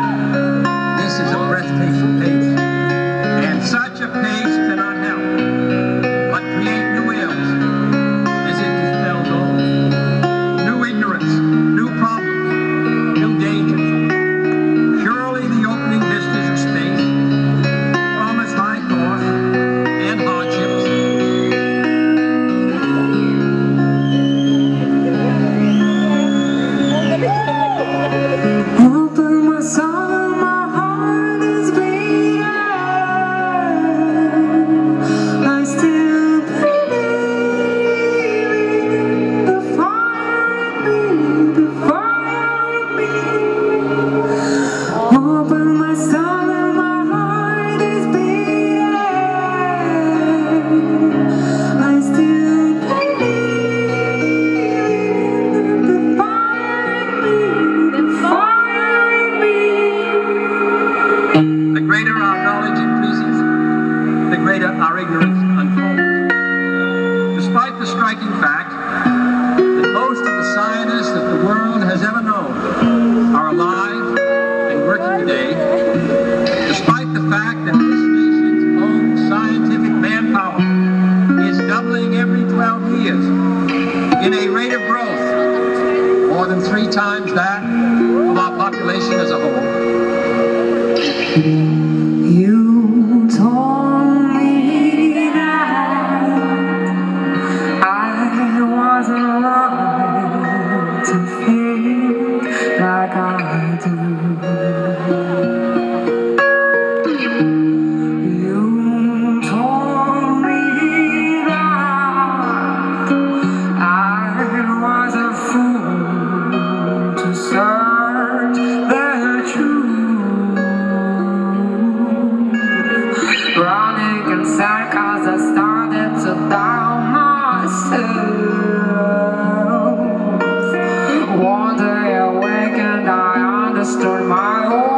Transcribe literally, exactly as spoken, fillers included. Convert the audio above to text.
This is a breathtaking pace, and such a pace cannot help but create new ills as it dispels old. New ignorance, new problems, new dangers. Surely the opening vistas of space promise high cost and hardships. Open my soul, my heart is beating. I still believe the fire in me, the fire in me. Open my soul, my heart is beating. I still believe the fire in me, the fire in me. The greater our knowledge increases, the greater our ignorance unfolds. Despite the striking fact that most of the scientists that the world has ever known are alive and working today, despite the fact that this nation's own scientific manpower is doubling every twelve years in a rate of growth more than three times that of our population as a whole. You told me that I wasn't right to think like I do. You told me that I was a fool to search the truth. Running in circles, I started to doubt myself. One day I awakened, I understood my own